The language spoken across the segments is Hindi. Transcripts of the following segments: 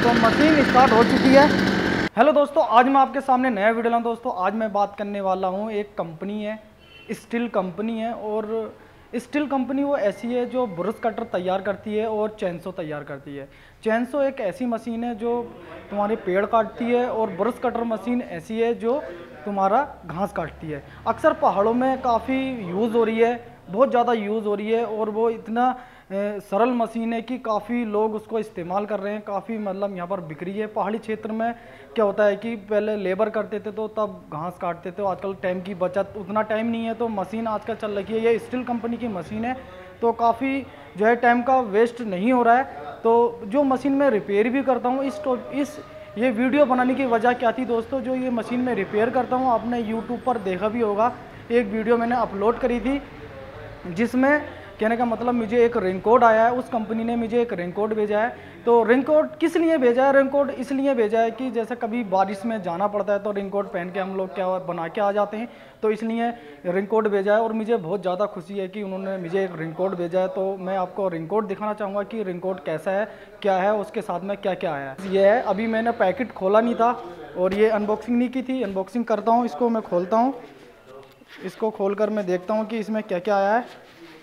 तो मशीन स्टार्ट हो चुकी है। हेलो दोस्तों, आज मैं आपके सामने नया वीडियो लाऊं। दोस्तों आज मैं बात करने वाला हूं, एक कंपनी है, स्टील कंपनी है। और स्टील कंपनी वो ऐसी है जो ब्रश कटर तैयार करती है और चैनसो तैयार करती है। चैनसो एक ऐसी मशीन है जो तुम्हारे पेड़ काटती है, और ब्रश कटर मशीन ऐसी है जो तुम्हारा घास काटती है। अक्सर पहाड़ों में काफ़ी यूज़ हो रही है, बहुत ज़्यादा यूज़ हो रही है, और वो इतना सरल मशीन है कि काफ़ी लोग उसको इस्तेमाल कर रहे हैं। काफ़ी मतलब यहाँ पर बिक्री है। पहाड़ी क्षेत्र में क्या होता है कि पहले लेबर करते थे तो तब घास काटते थे, आजकल टाइम की बचत, उतना टाइम नहीं है, तो मशीन आजकल चल रही है। ये स्टील कंपनी की मशीन है, तो काफ़ी जो है टाइम का वेस्ट नहीं हो रहा है। तो जो मशीन में रिपेयर भी करता हूँ, ये वीडियो बनाने की वजह क्या थी दोस्तों, जो ये मशीन में रिपेयर करता हूँ, आपने यूट्यूब पर देखा भी होगा, एक वीडियो मैंने अपलोड करी थी जिसमें कहने का मतलब मुझे एक रेनकोट आया है। उस कंपनी ने मुझे एक रेनकोट भेजा है। तो रेनकोट किस लिए भेजा है? रेनकोट इसलिए भेजा है कि जैसे कभी बारिश में जाना पड़ता है तो रेनकोट पहन के हम लोग क्या बना के आ जाते हैं, तो इसलिए रेनकोट भेजा है। और मुझे बहुत ज़्यादा खुशी है कि उन्होंने मुझे एक रेनकोट भेजा है। तो मैं आपको रेनकोट दिखाना चाहूँगा कि रेनकोट कैसा है, क्या है, उसके साथ में क्या क्या आया है। ये है, अभी मैंने पैकेट खोला नहीं था और ये अनबॉक्सिंग नहीं की थी। अनबॉक्सिंग करता हूँ, इसको मैं खोलता हूँ। इसको खोल कर मैं देखता हूँ कि इसमें क्या क्या आया है,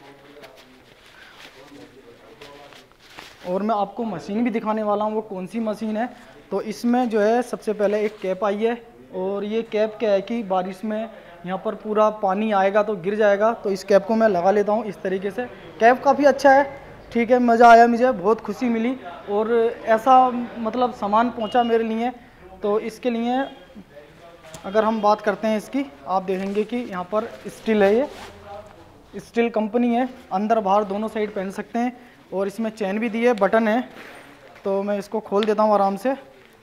और मैं आपको मशीन भी दिखाने वाला हूँ वो कौन सी मशीन है। तो इसमें जो है सबसे पहले एक कैप आई है, और ये कैप क्या है कि बारिश में यहाँ पर पूरा पानी आएगा तो गिर जाएगा, तो इस कैप को मैं लगा लेता हूँ इस तरीके से। कैप काफ़ी अच्छा है, ठीक है, मज़ा आया, मुझे बहुत खुशी मिली, और ऐसा मतलब सामान पहुँचा मेरे लिए। तो इसके लिए अगर हम बात करते हैं इसकी, आप देखेंगे कि यहाँ पर स्टील है, ये स्टील कंपनी है, अंदर बाहर दोनों साइड पहन सकते हैं, और इसमें चैन भी दी है, बटन है। तो मैं इसको खोल देता हूँ आराम से।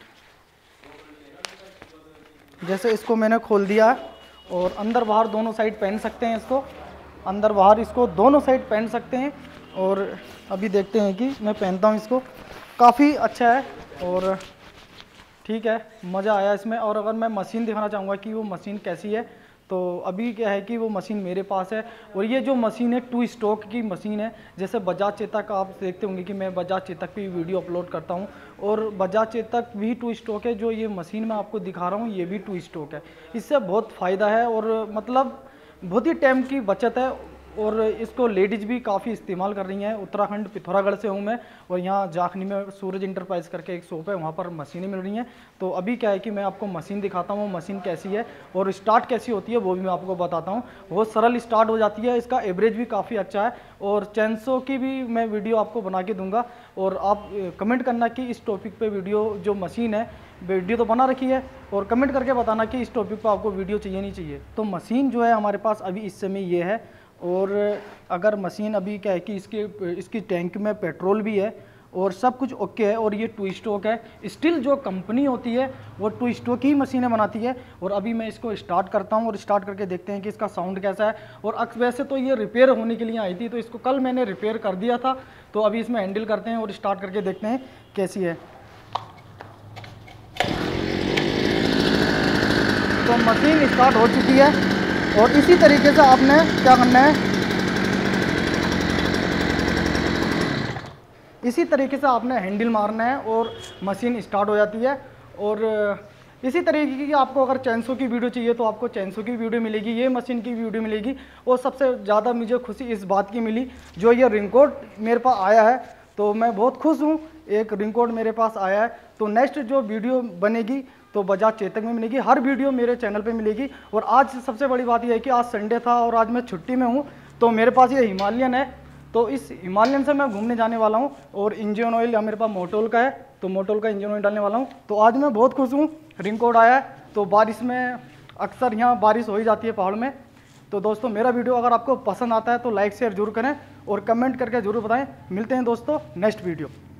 जैसे इसको मैंने खोल दिया है, और अंदर बाहर दोनों साइड पहन सकते हैं इसको, अंदर बाहर इसको दोनों साइड पहन सकते हैं। और अभी देखते हैं कि मैं पहनता हूँ इसको, काफ़ी अच्छा है और ठीक है, मज़ा आया इसमें। और अगर मैं मशीन दिखाना चाहूँगा कि वो मशीन कैसी है, तो अभी क्या है कि वो मशीन मेरे पास है, और ये जो मशीन है 2 स्ट्रोक की मशीन है। जैसे बजाज चेतक, आप देखते होंगे कि मैं बजाज चेतक पे वीडियो अपलोड करता हूँ, और बजाज चेतक भी 2 स्ट्रोक है। जो ये मशीन मैं आपको दिखा रहा हूँ ये भी 2 स्ट्रोक है। इससे बहुत फ़ायदा है, और मतलब बहुत ही टाइम की बचत है, और इसको लेडीज़ भी काफ़ी इस्तेमाल कर रही हैं। उत्तराखंड पिथौरागढ़ से हूँ मैं, और यहाँ जाखनी में सूरज इंटरप्राइज करके एक शॉप है, वहाँ पर मशीनें मिल रही हैं। तो अभी क्या है कि मैं आपको मशीन दिखाता हूँ, मशीन कैसी है और स्टार्ट कैसी होती है वो भी मैं आपको बताता हूँ। बहुत सरल स्टार्ट हो जाती है, इसका एवरेज भी काफ़ी अच्छा है, और चैनसो की भी मैं वीडियो आपको बना के दूँगा। और आप कमेंट करना कि इस टॉपिक पर वीडियो, जो मशीन है, वीडियो तो बना रखी है, और कमेंट करके बताना कि इस टॉपिक पर आपको वीडियो चाहिए नहीं चाहिए। तो मशीन जो है हमारे पास अभी इस समय ये है। और अगर मशीन अभी क्या है कि इसकी टैंक में पेट्रोल भी है, और सब कुछ ओके है, और ये 2 स्ट्रोक है। स्टील जो कंपनी होती है वो 2 स्ट्रोक ही मशीनें बनाती है। और अभी मैं इसको स्टार्ट करता हूँ, और स्टार्ट करके देखते हैं कि इसका साउंड कैसा है। और वैसे तो ये रिपेयर होने के लिए आई थी, तो इसको कल मैंने रिपेयर कर दिया था। तो अभी इसमें हैंडल करते हैं और स्टार्ट करके देखते हैं कैसी है। तो मशीन स्टार्ट हो चुकी है, और इसी तरीके से आपने क्या करना है, इसी तरीके से आपने हैंडल मारना है और मशीन स्टार्ट हो जाती है। और इसी तरीके की आपको अगर चैनसो की वीडियो चाहिए तो आपको चैनसो की वीडियो मिलेगी, ये मशीन की वीडियो मिलेगी। और सबसे ज़्यादा मुझे खुशी इस बात की मिली, जो ये रेनकोट मेरे पास आया है, तो मैं बहुत खुश हूँ, एक रेनकोट मेरे पास आया है। तो नेक्स्ट जो वीडियो बनेगी तो बजाज चेतक में मिलेगी, हर वीडियो मेरे चैनल पे मिलेगी। और आज सबसे बड़ी बात यह है कि आज संडे था और आज मैं छुट्टी में हूँ, तो मेरे पास ये हिमालयन है। तो इस हिमालयन से मैं घूमने जाने वाला हूँ, और इंजन ऑयल मेरे पास मोटोल का है, तो मोटोल का इंजन ऑयल डालने वाला हूँ। तो आज मैं बहुत खुश हूँ, रेनकोट आया है। तो बारिश में अक्सर यहाँ बारिश हो ही जाती है पहाड़ में। तो दोस्तों मेरा वीडियो अगर आपको पसंद आता है तो लाइक शेयर जरूर करें, और कमेंट करके ज़रूर बताएं। मिलते हैं दोस्तों नेक्स्ट वीडियो।